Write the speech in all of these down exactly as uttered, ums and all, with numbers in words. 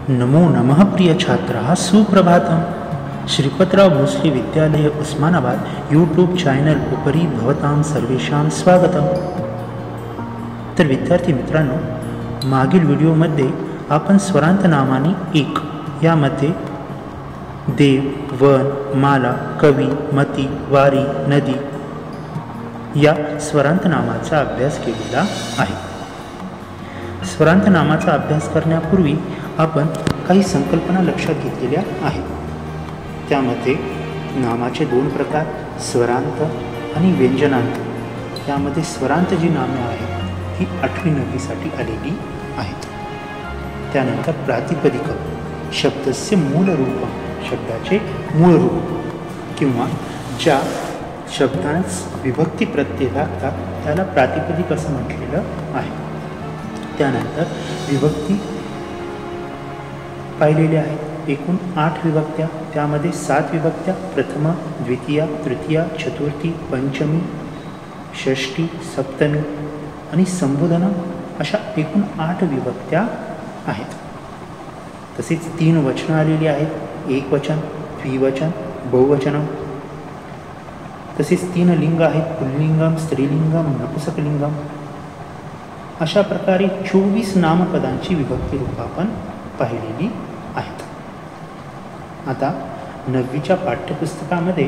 नमो नमः प्रिय छात्राः, सुप्रभातम. श्रीपतराव भोसले विद्यालय उस्मानाबाद यूट्यूब चॅनल उपरी भवतां सर्वेषां स्वागतम. तर विद्यार्थी मित्रांनो, मागील व्हिडिओमध्ये आपण स्वरांत नामानी एक यामध्ये देव, वन, माला, कवी, मती, वारी, नदी या स्वरांत नामाचा अभ्यास केलेला आहे. स्वरांत नामाचा अभ्यास करण्यापूर्वी आपण काही संकल्पना लक्षात घेतलेल्या आहेत. त्यामध्ये नामाचे दोन प्रकार, स्वरांत आणि व्यंजनांत. त्यामध्ये स्वरांत जी नामे आहेत ती आठवी नववीसाठी आलेली आहेत. त्यानंतर प्रातिपदिक, शब्दस्य मूल रूप, शब्दाचे मूळ रूप किंवा ज्या शब्दांस विभक्ती प्रत्यय लागतात त्याला प्रातिपदिक असं म्हटलेलं आहे. त्यानंतर विभक्ती पाहिलेल्या आहेत. एकूण आठ विभक्त्या, त्यामध्ये सात विभक्त्या प्रथमा, द्वितीया, तृतीया, चतुर्थी, पंचमी, षष्ठी, सप्तमी आणि संबोधना अशा एकूण आठ विभक्त्या आहेत. तसेच तीन वचनं आलेली आहेत, एक वचन, द्विवचन, बहुवचन. तसेच तीन लिंग आहेत, पुल्लिंगम, स्त्रीलिंगम, नपुंसकलिंगम. अशा प्रकारे चोवीस नामपदांची विभक्ती रूप आपण पाहिलेली आहेत. आता नववीच्या पाठ्यपुस्तकामध्ये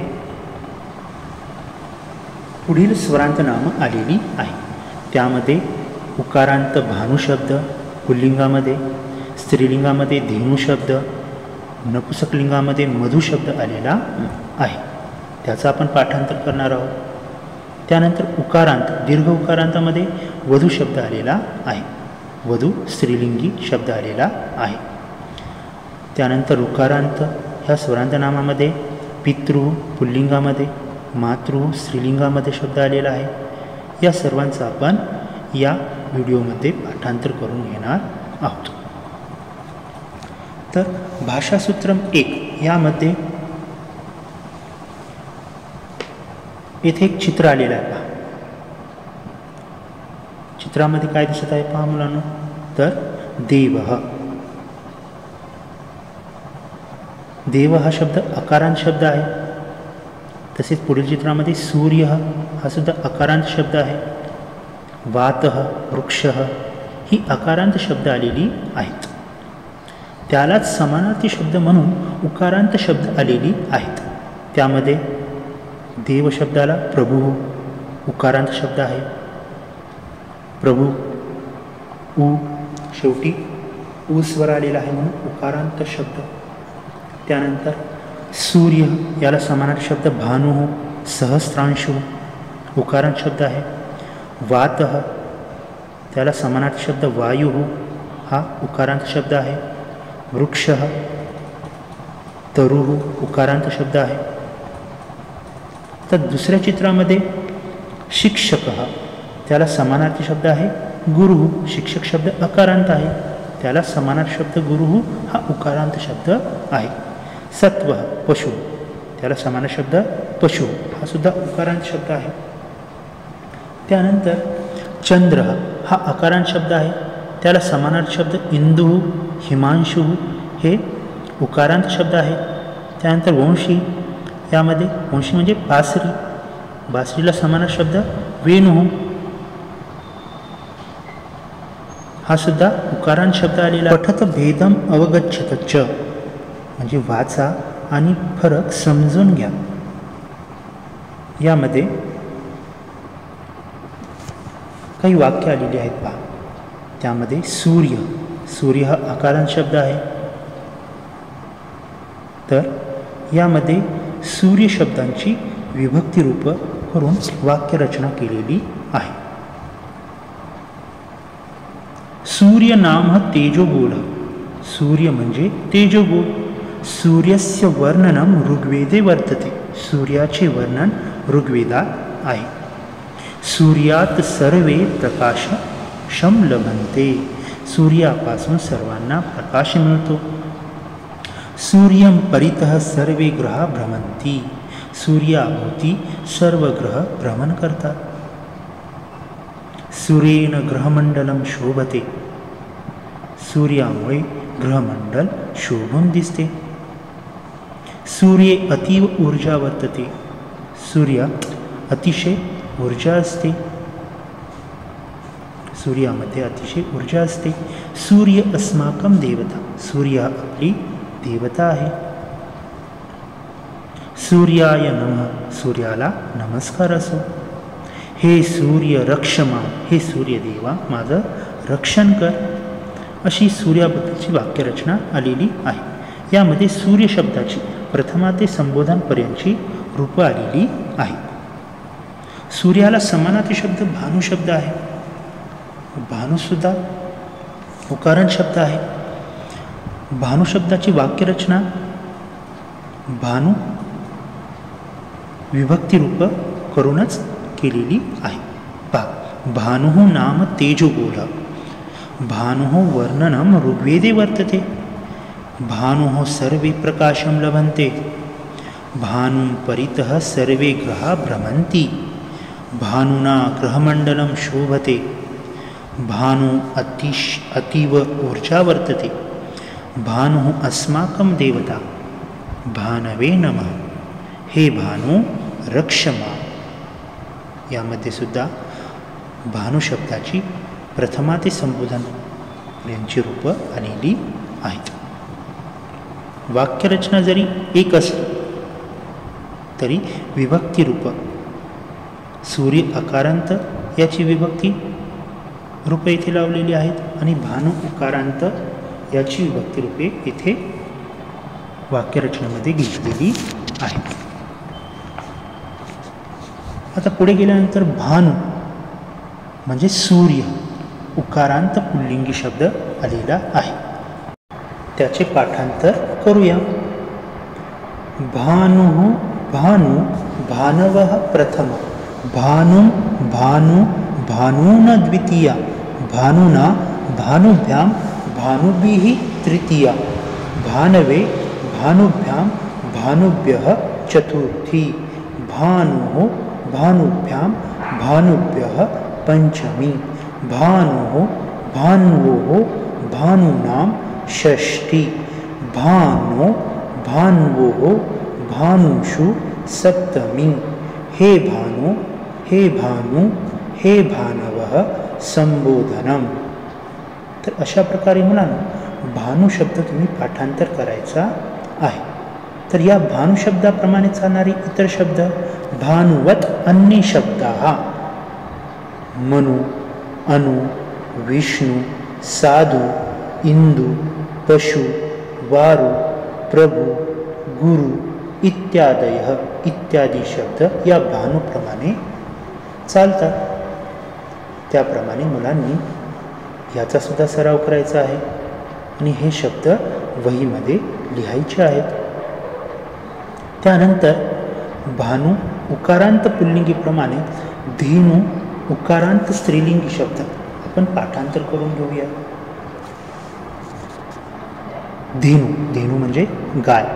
पुढील स्वरांत नामं आलेली आहे. त्यामध्ये उकारांत भानू शब्द पुल्लिंगामध्ये, स्त्रीलिंगामध्ये धेनू शब्द, नपुंसकलिंगामध्ये मधु शब्द आलेला आहे. त्याचा आपण पाठांतर करणार आहोत. त्यानंतर उकारांत, दीर्घ उकारांतामध्ये वधू शब्द आलेला आहे. वधू स्त्रीलिंगी शब्द आलेला आहे. त्यानंतर उकारांत ह्या स्वरांत नामामध्ये पितृ पुल्लिंगामध्ये, मातृ स्त्रीलिंगामध्ये शब्द आलेला आहे. या सर्वांचं आपण या व्हिडिओमध्ये पाठांतर करून घेणार आहोत. तर भाषासूत्रम एक यामध्ये येथे एक चित्र आलेलं आहे. पहा, चित्रामध्ये काय दिसत आहे पहा मुलांनो. तर देव, देव हा शब्द अकारांत शब्द आहे. तसेच पुढील चित्रामध्ये सूर्य हा सुद्धा अकारांत शब्द आहे. वात, वृक्ष ही अकारांत शब्द आलेली आहेत. त्यालाच समानार्थी शब्द म्हणून उकारांत शब्द आलेली आहेत. त्यामध्ये देव शब्दाला प्रभू उकारांत शब्द आहे. प्रभू उ शेवटी उ स्वर आलेला आहे म्हणून उकारांत शब्द. त्यानंतर सूर्य याला समानार्थी शब्द भानु सहस्रांशु उकारांत शब्द आहे. वात त्याला समानार्थी शब्द वायु हा उकारांत शब्द आहे. वृक्ष तरु उकारांत शब्द आहे. तर दुसऱ्या चित्रामध्ये शिक्षक त्याला समानार्थी शब्द आहे गुरु. शिक्षक शब्द अकारांत आहे, त्याला समानार्थी शब्द गुरु हा उकारांत शब्द आहे. सत्व पशु त्याला समानार्थी शब्द पशु हा सुद्धा उकारांत शब्द आहे. त्यानंतर चंद्र हा अकारांत शब्द आहे, त्याला समानार्थी शब्द इंदु हिमांशु हे उकारांत शब्द आहे. त्यानंतर वंशी, यामध्ये वंशी म्हणजे बासरी, बासरीला समानार्थी शब्द वेणू हा सुद्धा उकारांत शब्द आलेला. पठत भेदम अवगच्छत च म्हणजे वाचा आणि फरक समजून घ्या. यामध्ये काही वाक्य आलेली आहेत पहा. त्यामध्ये सूर्य, सूर्य हा अकारांत शब्द आहे. तर यामध्ये सूर्य शब्दांची विभक्ती रूप करून वाक्यरचना केलेली आहे. सूर्य नाम तेजोगुण, सूर्य म्हणजे तेजोगुण. सूर्यस्य वर्णनम ऋग्वेदे वर्तते, सूर्याचे वर्णन ऋग्वेदात आहे. सूर्यात सर्वे प्रकाश शम लभन्ते, सूर्यापासून सर्वांना प्रकाश मिळतो. सूर्यं परितः सर्वे ग्रह भ्रमंती, सूर्याभोवती सर्व ग्रह भ्रमण करतात. सूर्येन ग्रहमंडलम शोभते, सूर्यामुळे ग्रहमंडल शोभून दिसते. सूर्ये अतीव ऊर्जा वर्तते. सूर्यात अतिशय ऊर्जा असते. सूर्यामध्ये अतिशय ऊर्जा असते. सूर्य अस्माकं देवता. सूर्य आपली देवता आहे. सूर्याय नमः. सूर्याला नमस्कार असो. हे सूर्य रक्षमा. हे सूर्यदेवा माझं रक्षण कर. अशी सूर्याबद्दलची वाक्यरचना आलेली आहे. यामध्ये सूर्य शब्दाची प्रथमा ते संबोधनपर्यंतची रूपं आलेली आहेत. सूर्याला समानार्थी शब्द भानू शब्द आहे. भानूसुद्धा उकारण शब्द आहे. भानू शब्दाची वाक्यरचना भानू विभक्ती रूप करूनच केलेली आहे. पहा, भानु नाम तेजोबोध. भानु वर्णनम ऋग्वेदे वर्तते. भानु सर्वे प्रकाशं लभन्ते. भानुं परितः सर्वे ग्रहा भ्रमन्ति. भानुना ग्रहमण्डलं शोभते. भानु अतिश अतीव ऊर्जा वर्तते. भानु अस्माकं देवता. भानवे नमः. हे भानु रक्षमा. यामध्ये सुद्धा भानु शब्दाची प्रथमा ते संबोधन यांची रूपं आलेली आहेत. वाक्यरचना जरी एक असली तरी विभक्ती रूप सूर्य अकारांत याची विभक्ती रूपे इथे लावलेली आहेत आणि भानु उकारांत याची विभक्ती रूपे इथे वाक्यरचनेमध्ये घेतलेली आहेत. आता पुढे गेल्यानंतर भानु म्हणजे सूर्य उकारांत पुल्लिंगी शब्द आलेला आहे. त्याचे पाठांतर करूया. भानु भानु भानवः प्रथम. भानु भानु भानून द्वितीया. भानुना भानुभ्यां भानुभिः तृतीया. भानवे भानुभ्यां भानुभ्यः चतुर्थी. भानुः भानुभ्यां भानुभ्यः पंचमी. भानुः भान्वोः भानूनां षष्ठी. भानो भान्वोः भानुषु सप्तमी. हे भानु हे भानु हे भानवः संबोधनम. तर अशा प्रकारे मुलांनो भानु शब्द तुम्ही पाठांतर करायचा आहे. तर या भानु शब्दाप्रमाणे चालणारे इतर शब्द भानुवत अन्य शब्दाः मनु अनु विष्णु साधु इंदु पशु वारु प्रभु गुरु इत्यादयः इत्यादी शब्द या भानुप्रमाणे चालतात. त्याप्रमाणे मुलांनी याचा सुद्धा सराव करायचा आहे आणि हे शब्द वहीमध्ये लिहायचे आहेत. त्यानंतर भानु उकारांत पुल्लिंगीप्रमाणे धेनु उकारांत स्त्रीलिंगी शब्द आपण पाठांतर करून घेऊया. धेनु धेनु म्हणजे गाय.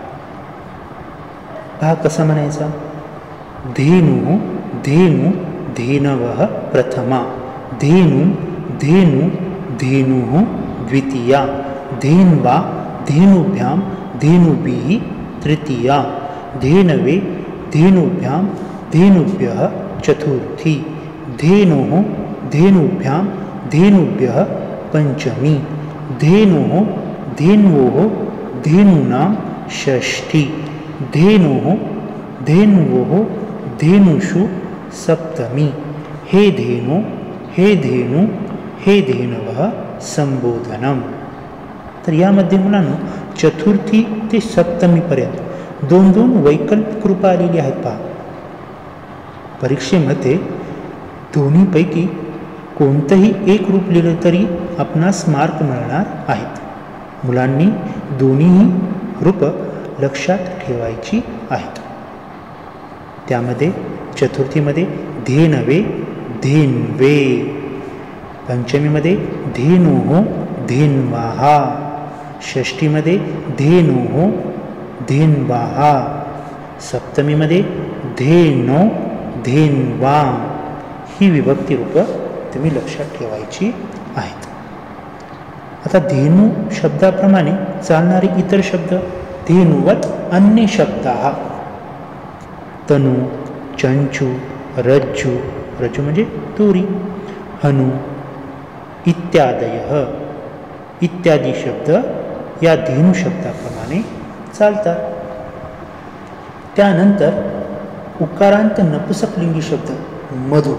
पहा कसा म्हणायचा. धेनु धेनु धेनवः प्रथमा. धेनु धेनु धेनुः द्वितीया. धेन्वा धेनुभ्यां धेनुभिः तृतीया. धेनवे धेनुभ्यां धेनुभ्यः चतुर्थी. धेनुः धेनुभ्यां धेनुभ्यः पंचमी. धेनुः धेन्वोः धेनूनां षष्ठी. धेनुः धेन्वोः धेनुषु सप्तमी. हे धेनु हे धेनु हे धेनवः संबोधनम. तर यामध्ये मुलांनो चतुर्थी ते सप्तमीपर्यंत दोन दोन वैकल्पिक रूपं आलेली आहेत. पहा, परीक्षेमध्ये दोन्हीपैकी कोणतंही एक रूप लिहिलं तरी आपणास मार्क मिळणार आहेत. मुलांनी दोन्हीही रूपं लक्षात ठेवायची आहेत. त्यामध्ये चतुर्थीमध्ये धेनवे धेन्वे. पंचमीमध्ये धेनुः धेन्वाः. षष्ठीमध्ये धेनुः धेन्वाः. सप्तमीमध्ये धेनो धेन्वा. ही विभक्ती रूपं तुम्ही लक्षात ठेवायची आहेत. आता धेनू शब्दाप्रमाणे चालणारे इतर शब्द धेनुवत अन्य शब्दाः तनू, चंचू, रज्जू, रज्जू म्हणजे तुरी, हनु इत्यादयः इत्यादी शब्द या धेनू शब्दाप्रमाणे चालतात. त्यानंतर उकारांत नपुसकलिंगी शब्द मधु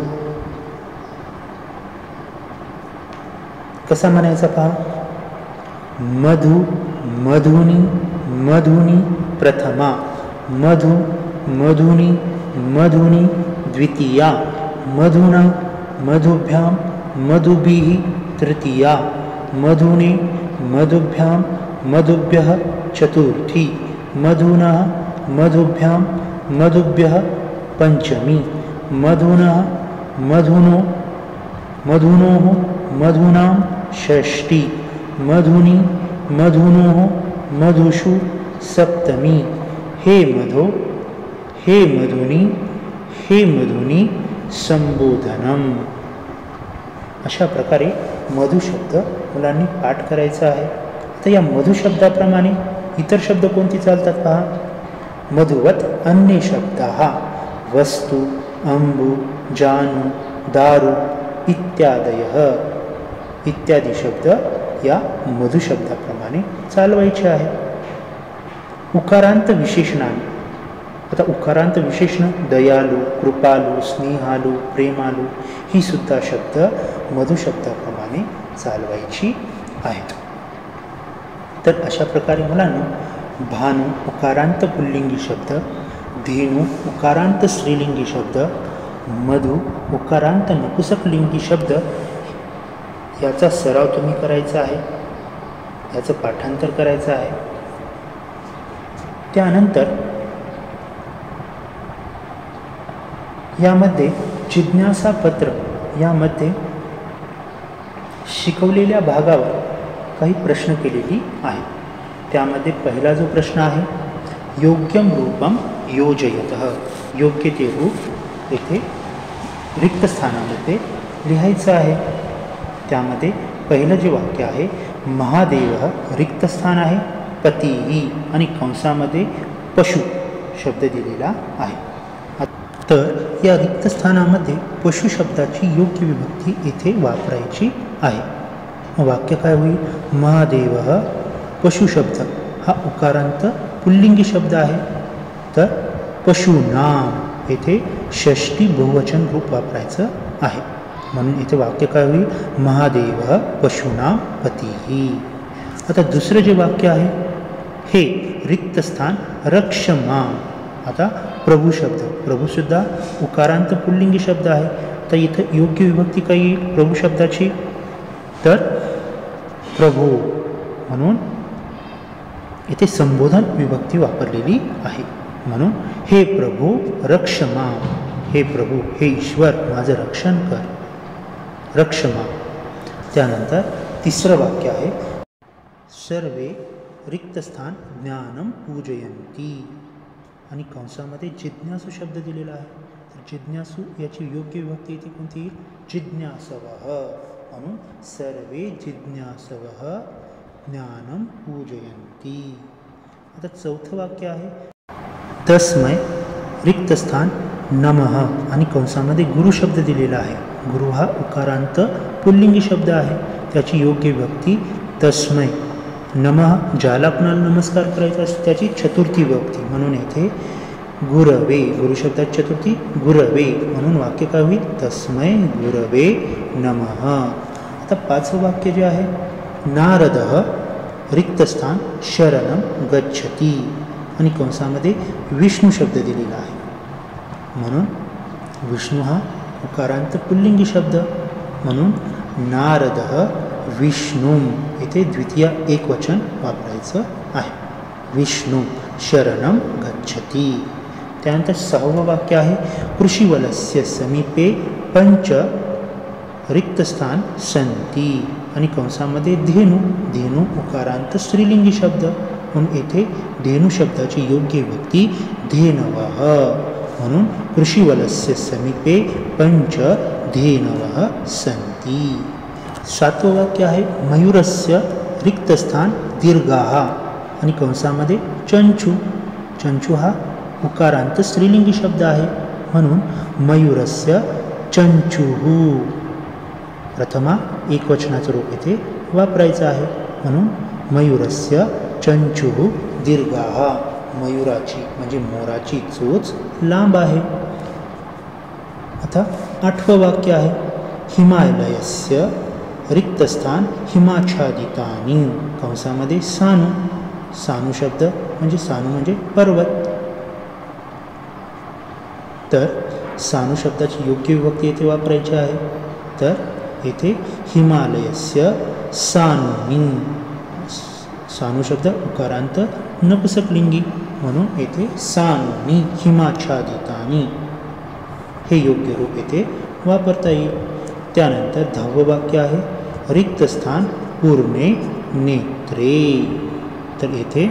कसा म्हणायचा पहा. मधु, मधुनी, मधुनी प्रथमा, मधु, मधुनी, मधुनी द्वितीया, मधुना, मधुभ्याम, मधुभिः तृतीया, मधुने, मधुभ्याम, मधुभ्यः चतुर्थी, मधुनः, मधुभ्याम, मधुभ्यः पंचमी, मधुनः, मधुनो, मधुनोः, मधुनां षष्ठी, मधुनी, मधुनोः, मधुषु सप्तमी. हे मधो, हे मधुनी, हे मधुनी संबोधनम. अशा प्रकारे मधु शब्द मुलांनी पाठ करायचा आहे. आता या मधु शब्दाप्रमाणे इतर शब्द कोणते चालतात पहा. मधुवत अन्य शब्दाः वस्तु, अंबु, जानू, दारू इत्यादयः इत्यादी शब्द या मधु शब्दाप्रमाणे चालवायचे आहे. उकारांत विशेषणाने आता उकारांत विशेषण दयालू, कृपालू, स्नेहालू, प्रेमालू ही सुद्धा शब्द मधु शब्दाप्रमाणे चालवायची आहेत. तर अशा प्रकारे मुलांना भानू उकारांत पुल्लिंगी शब्द, धेनू उकारांत स्त्रीलिंगी शब्द, मधु उकारांत नपुसकलिंगी शब्द याचा सराव तुम्ही करायचा आहे, याचं पाठांतर करायचं आहे. त्यानंतर यामध्ये जिज्ञासा पत्र यामध्ये शिकवलेल्या भागावर काही प्रश्न केलेली आहेत. त्यामध्ये पहिला जो प्रश्न आहे योग्यम रूपम योजयतः, योग्य ते रूप येथे रिक्त स्थानामध्ये लिहायचं आहे. त्यामध्ये पहिलं जे वाक्य आहे महादेव रिक्त स्थान आहे, पतीही आणि कंसामध्ये पशु शब्द दिलेला आहे. तर या रिक्त स्थानामध्ये पशु शब्दाची योग्य विभक्ती येथे वापरायची आहे. वाक्य काय होईल. महादेव पशु शब्द हा उकारांत पुल्लिंगी शब्द आहे. तर पशुनाम येथे षष्ठी बहुवचन रूप वापरायचं आहे. म्हणून इथे वाक्य काय होईल महादेव पशुनाम पतीही. आता दुसरं जे वाक्य आहे हे रिक्त स्थान रक्षमा. आता प्रभू शब्द, प्रभू सुद्धा उकारांत पुल्लिंगी शब्द आहे. तर इथं योग्य विभक्ती काय येईल प्रभू शब्दाची. तर प्रभू म्हणून इथे संबोधन विभक्ती वापरलेली आहे. म्हणून हे प्रभू रक्षमा, हे प्रभू हे ईश्वर माझं रक्षण कर, रक्षमा. त्यानंतर तिसरं वाक्य आहे सर्वे रिक्तस्थान ज्ञानम पूजयंती आणि कंसामध्ये जिज्ञासू शब्द दिलेला आहे. तर जिज्ञासू याची योग्य विभक्ती येते कोणती जिज्ञासवः. म्हणून सर्वे जिज्ञासवः ज्ञानम पूजयंती. आता चौथं वाक्य आहे तस्मै रिक्तस्थान नमः आणि कंसामध्ये गुरु शब्द दिलेला आहे. गुरु हा उकारांत पुल्लिंगी शब्द आहे. त्याची योग्य विभक्ती तस्मै. नमः ज्याला कुणाला नमस्कार करायचा असतो त्याची चतुर्थी विभक्ती. म्हणून येथे गुरवे, गुरु शब्दाची चतुर्थी गुरवे. म्हणून वाक्य काय होईल तस्मै गुरवे नमः. आता पाचवं वाक्य जे आहे नारदः रिक्तस्थान शरणं गच्छति आणि कंसामध्ये विष्णू शब्द दिलेला आहे. म्हणून विष्णू हा उकारांत पुल्लिंगी शब्द. म्हणून नारदः विष्णू इथे द्वितीय एक वचन वापरायचं आहे. विष्णू शरणं गच्छति. त्यानंतर सहावं वाक्य आहे कृषिवलस्य समीपे पंच रिक्तस्थान संती आणि कंसामध्ये धेनू. धेनू उकारांत स्त्रीलिंगी शब्द. म्हणून येथे धेनू शब्दाची योग्य विभक्ती धेनवः. म्हणून कृषिवलस्य समीपे पंच धेनवः संती. सातवं वाक्य आहे मयूरस्य रिक्तस्थान दीर्घाः आणि कंसामध्ये चंचू. चंचू हा उकारांत स्त्रीलिंगी शब्द आहे म्हणून मयूरस्य चंचुः. प्रथमा एकवचनाचं रूप इथे वापरायचं आहे म्हणून मयूरस्य चंचुः दीर्घाः. मयूराची म्हणजे मोराची चोच लांब आहे. आता आठवं वाक्य आहे हिमालयस्य रिक्तस्थान हिमाच्छादितानि कंसामध्ये सानू. सानू शब्द म्हणजे सानू म्हणजे पर्वत. तर सानू शब्दाची योग्य विभक्ती येथे वापरायची आहे. तर येथे हिमालयस्य सानूनि. सानू शब्द उकारांत नपुंसकलिंगी म्हणून येथे सानूनि हिमाच्छादितानि हे योग्य रूप येथे वापरता येईल. त्यानंतर दहावं वाक्य आहे रिक्तस्थान पूर्णे नेत्रे. तर येथे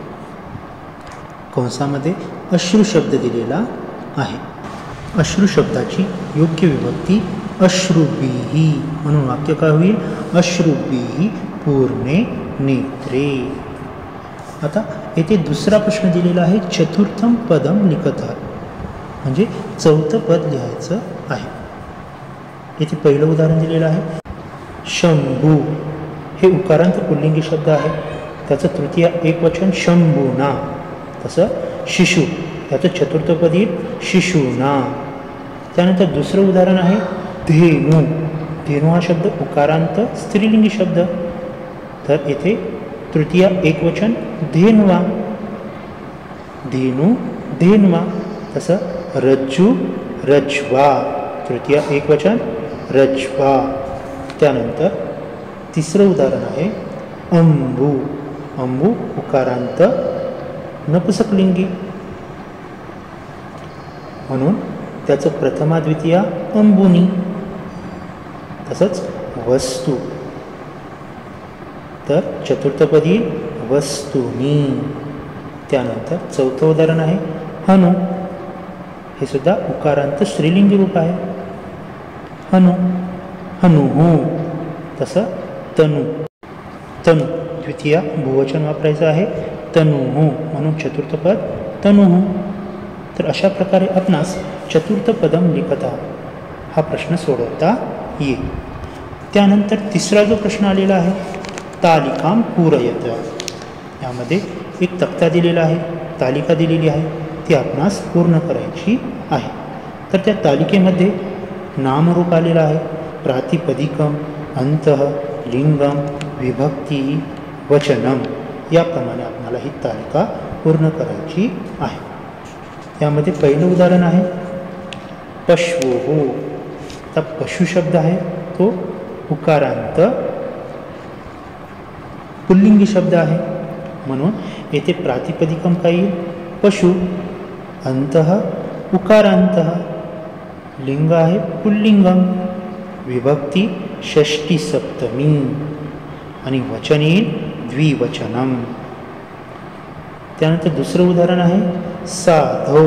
कंसामध्ये अश्रू शब्द दिलेला आहे. अश्रू शब्दाची योग्य विभक्ती अश्रुभिः म्हणून वाक्य काय होईल अश्रुभिः पूर्णे नेत्रे. आता येथे दुसरा प्रश्न दिलेला आहे चतुर्थम पदम लिखतः म्हणजे चौथं पद लिहायचं आहे. येथे पहिलं उदाहरण दिलेलं आहे शंभू. हे उकारांत पुल्लिंगी शब्द आहे. त्याचं तृतीय एकवचन शंभूना. तसं शिशु याचं चतुर्थपद येईल शिशूना. त्यानंतर दुसरं उदाहरण आहे धेनू. धेनू हा शब्द उकारांत स्त्रीलिंगी शब्द. तर येथे तृतीय एकवचन धेन्वा. धेनू धेन्वा. तसं रज्जू रज्वा. तृतीय एकवचन रज्वा. त्यानंतर तिसरं उदाहरण आहे अंबू. अंबू उकारांत नपुंसकलिंगी म्हणून त्याचं प्रथमा द्वितीय अंबुनी. तसंच वस्तू. तर चतुर्थपदी वस्तुनी. त्यानंतर चौथं उदाहरण आहे हनु. हे सुद्धा उकारांत स्त्रीलिंगी रूप आहे हनु हनुः. तसं तनु. तनु द्वितीय बहुवचन वापरायचं आहे तनुः म्हणून चतुर्थपद तनुः. तर अशा प्रकारे आपणास चतुर्थ पदम लिखतः हा प्रश्न सोडवता येईल. त्यानंतर तिसरा जो प्रश्न आलेला आहे तालिकां पूरयत. यामध्ये एक तक्ता दिलेला आहे, तालिका दिलेली आहे, ती आपणास पूर्ण करायची आहे. तर त्या तालिकेमध्ये नामरूप आलेलं आहे, प्रातिपदिकम, अंतः, लिंगम, विभक्ती, वचनम. याप्रमाणे आपल्याला ही तालिका पूर्ण करायची आहे. यामध्ये पहिलं उदाहरण आहे पशवोः. आता पशु शब्द आहे तो उकारांत पुल्लिंगी शब्द आहे म्हणून येथे प्रातिपदिकम काय येईल पशु. अंतः उकारांतः. लिंग आहे पुल्लिंगम. विभक्ती षष्ठी सप्तमी आणि वचन येईल द्विवचनम. त्यानंतर दुसरं उदाहरण आहे साधो.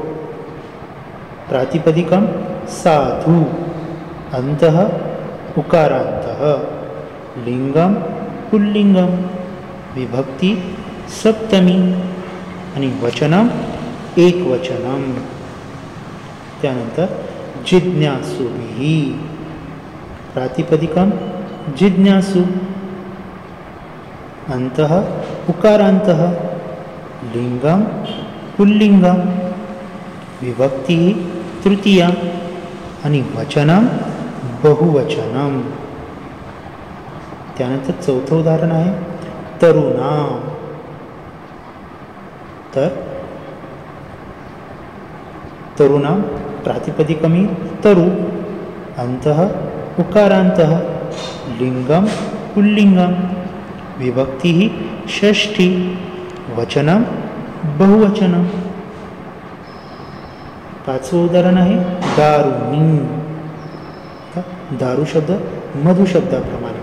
प्रातिपदिकम साधु. अंतः उकारांतः. लिंगम पुल्लिंगम. विभक्ती सप्तमी आणि वचनम एकवचनम. त्यानंतर जिज्ञासुभिः. प्रातिपदिकम जिज्ञासु. अंतः उकारांतः. लिंगम पुल्लिंगम. विभक्ती तृतीया आणि वचनम बहुवचनम. त्यानंतर चौथं उदाहरण आहे तरुणा. तर तरुणा प्रातिपदिकमी तरु. अंतः उकारांतः. लिंगम पुल्लिंगम. विभक्ती षष्ठी. वचनम बहुवचनम. पाचवं उदाहरण आहे दारुणी. दारू शब्द मधु शब्दाप्रमाणे.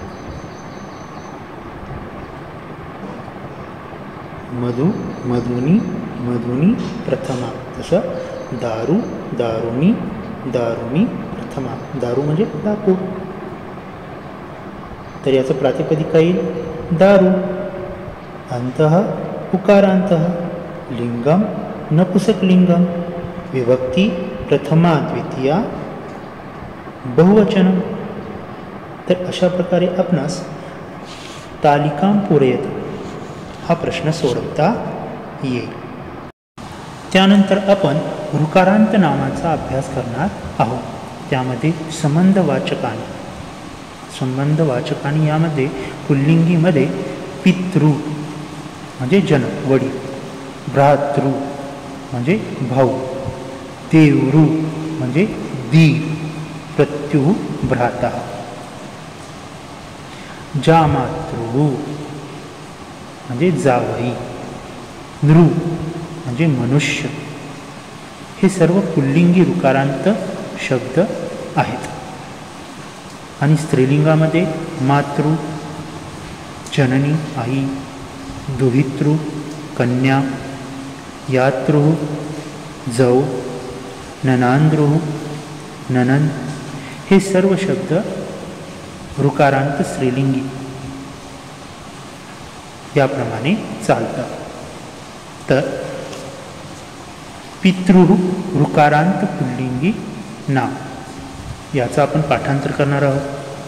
मधु मधुनी मधुनी प्रथमा. तसं दारू दारुणी दारुणी प्रथमा. दारू म्हणजे लाकूड. तर याचं प्रातिपदिक येईल दारू. अंतः उकारांतः. लिंगम नपुसक लिंगम. विभक्ती प्रथमा द्वितीया बहुवचन. तर अशा प्रकारे आपणास तालिकां पूरयत हा प्रश्न सोडवता येईल. त्यानंतर आपण ऋकारांत नामाचा अभ्यास करणार आहोत. त्यामध्ये संबंधवाचकांनी संबंधवाचकांनी यामध्ये पुल्लिंगीमध्ये पितृ म्हणजे जनक वडील, भ्रातृ म्हणजे भाऊ, देवृ म्हणजे दीर, प्रत्युः भ्राता, जामातृ म्हणजे जावई, नृ म्हणजे मनुष्य, हे सर्व पुल्लिंगी ऋकारांत शब्द आहेत. आणि स्त्रीलिंगामध्ये मातृ, जननी आई, दुहितृ कन्या, यातृ जाऊ, ननांद्रु ननंद, हे सर्व शब्द ऋकारांत स्त्रीलिंगी याप्रमाणे चालतात. तर पितृ ऋकारांत पुल्लिंगी नाम याचा आपण पाठांतर करणार आहोत.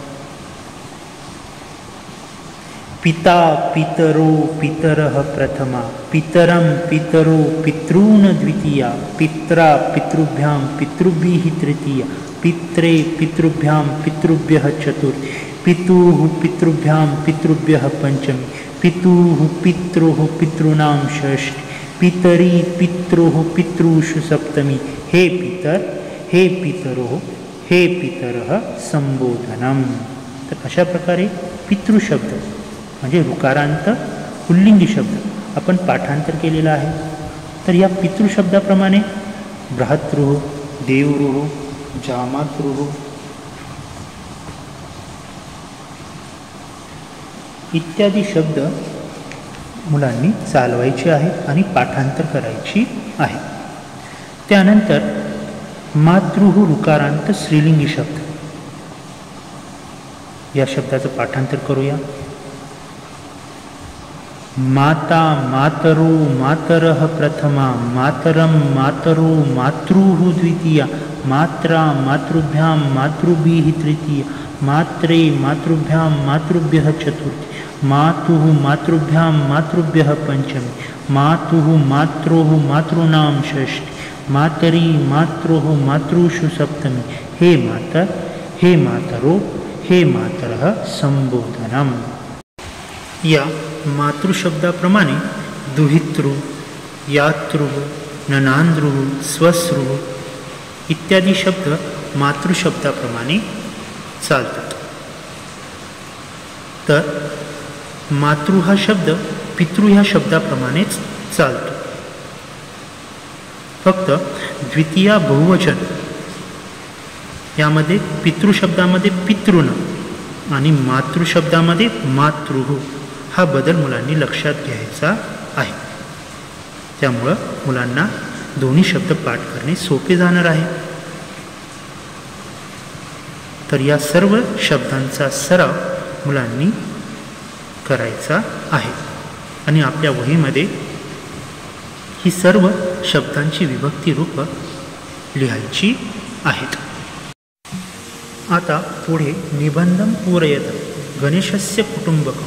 पिता पितरो पितरः प्रथमा, पितरं पितरो पितॄन् द्वितीया, पित्रा पितृभ्यां पितृभिः तृतीया, पित्रे पितृभ्यां पितृभ्यः चतुर्थी, पितुः पितृभ्यां पितृभ्यः पंचमी, पितुः पितृः पितॄणां षष्ठी, पितरी पितृः पितृषु सप्तमी. हे पितर हे पितरो हे पितरः संबोधनम. तर अशा प्रकारे पितृशब्द म्हणजे ऋकारांत पुल्लिंगी शब्द आपण पाठांतर केलेला आहे. तर या पितृशब्दाप्रमाणे भ्रातृ, देवृ, जामातृ इत्यादी शब्द मुलांनी चालवायचे आहेत आणि पाठांतर करायची आहे. त्यानंतर मातृ ऋकारांत स्त्रीलिंगी शब्द या शब्दाचं पाठांतर करूया. माता मातरो मातरः प्रथमा, मातरं मातरो मातृः द्वितीया, मात्रा मातृभ्यां मातृभिः तृतीया, मात्रे मातृभ्यां मातृभ्यः चतुर्थी, मातुः मातृभ्यां मातृभ्यः पंचमी, मातुः मात्रोः मातॄणां षष्ठी, मातरी मात्रोः मातृषु सप्तमी. हे मातर हे मातरो हे मातरः संबोधनम. या मातृशब्दाप्रमाणे दुहितृ, यातृ, ननांद्रु, स्वश्रु इत्यादी शब्द मातृशब्दाप्रमाणे चालतात. तर मातृ हा शब्द पितृ ह्या शब्दाप्रमाणेच चालतो. फक्त द्वितीया बहुवचन यामध्ये पितृशब्दामध्ये पितृन आणि मातृशब्दामध्ये मातृ हा बदल मुलांनी लक्षात घ्यायचा आहे. त्यामुळं मुलांना दोन्ही शब्द पाठ करणे सोपे जाणार आहे. तर या सर्व शब्दांचा सराव मुलांनी करायचा आहे आणि आपल्या वहीमध्ये ही सर्व शब्दांची विभक्ती रूप लिहायची आहेत. आता पुढे निबंधम पूरयत गणेशस्य कुटुंबकम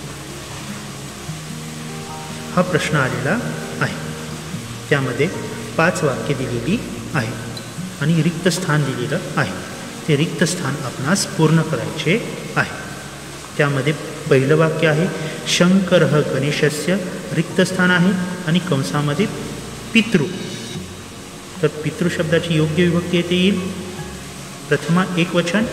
हा प्रश्न आलेला आहे. त्यामध्ये पाच वाक्ये दिलेली आहेत आणि रिक्त स्थान दिलेलं आहे. ते रिक्त स्थान आपणास पूर्ण करायचे आहे. त्यामध्ये पहिलं वाक्य आहे शंकरः गणेशस्य, रिक्त स्थान आहे आणि कंसामध्ये पितृ. तर पितृ शब्दाची योग्य विभक्ती येते येईल प्रथमा एक वचन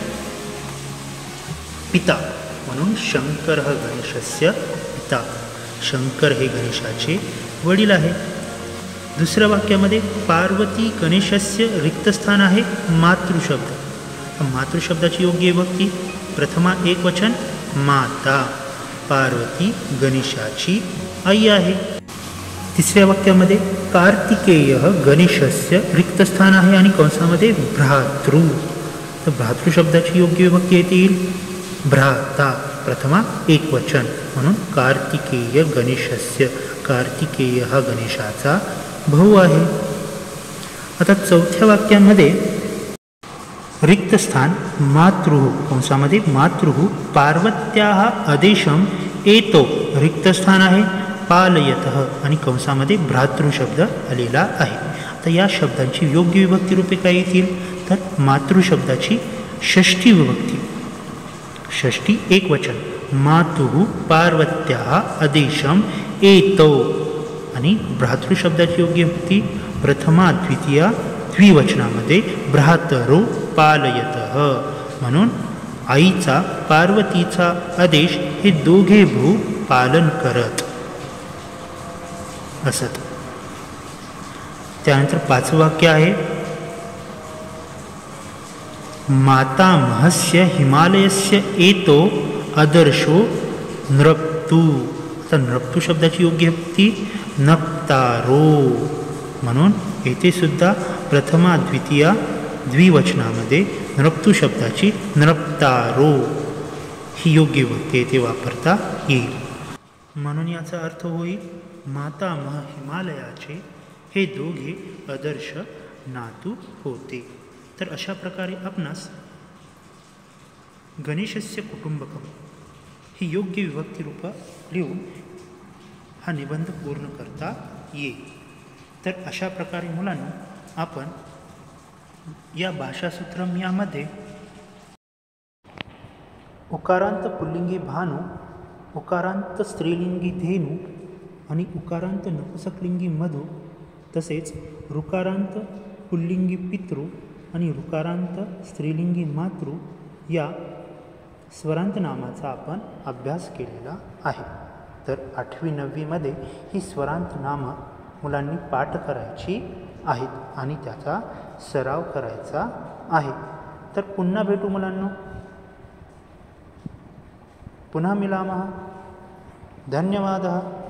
पिता, म्हणून शंकरः गणेशस्य पिता. शंकर हे गणेशाचे वडील आहे. दुसऱ्या वाक्यामध्ये पार्वती गणेशस्य, रिक्त स्थान आहे मातृशब्द. मातृशब्दाची योग्य विभक्ती प्रथमा एक वचन माता. पार्वती गणेशाची आई आहे. तिसऱ्या वाक्यामध्ये कार्तिकेयः गणेशस्य, रिक्त स्थान आहे आणि कंसामध्ये भ्रातृ. तर भ्रातृ शब्दाची योग्य विभक्ती येते येईल भ्राता. प्रथमा एकवचन म्हणून कार्तिकेय गणेशस्य. कार्तिकेय हा गणेशाचा भाऊ आहे. आता चौथ्या वाक्यामध्ये रिक्त स्थान मातृ कंसामध्ये मातृ पार्वत्याः आदेशम एतो रिक्त स्थान आहे. पालयतः आणि कंसामध्ये भ्रातृ शब्द आलेला आहे. आता या शब्दांची योग्य विभक्ती रूपे काय येतील तर मातृ शब्दाची षष्ठी विभक्ती, षष्ठी एक वचन मातुः पार्वत्याः आदेशम एतो आणि भ्रातृ शब्दाची योग्य विभक्ती प्रथमा द्वितीया द्विवचनामध्ये भ्रातरो पालयतः म्हणून आईचा पार्वतीचा आदेश हे दोघे भाऊ पालन करत असत. त्यानंतर पाचवं वाक्य आहे मातामहस्य हिमालयस्य एतो आदर्शो नृप्तु. आता नृप्तु शब्दाची योग्य विभक्ती नक्तारो म्हणून येथे सुद्धा प्रथमा द्वितीया द्विवचनामध्ये नृप्तु शब्दाची नृप्तारो ही योग्य विभक्ती येथे वापरता येईल. म्हणून याचा अर्थ होईल मातामह हिमालयाचे हे दोघे आदर्श नातू होते. तर अशा प्रकारे आपणास गणेशस्य कुटुंबकम ही योग्य विभक्ती रूप लिहून हा निबंध पूर्ण करता येईल. तर अशा प्रकारे मुलांना आपण या भाषासूत्रम यामध्ये उकारांत पुल्लिंगी भानू, उकारांत स्त्रीलिंगी धेनू आणि उकारांत नपुसकलिंगी मधु, तसेच ऋकारांत पुल्लिंगी पितृ आणि ऋकारांत स्त्रीलिंगी मातृ या स्वरांत नामाचा आपण अभ्यास केलेला आहे. तर आठवी नववीमध्ये ही स्वरांत नामं मुलांनी पाठ करायची आहेत आणि त्याचा सराव करायचा आहे. तर पुन्हा भेटू मुलांनो, पुन्हा मिलामः. धन्यवादः.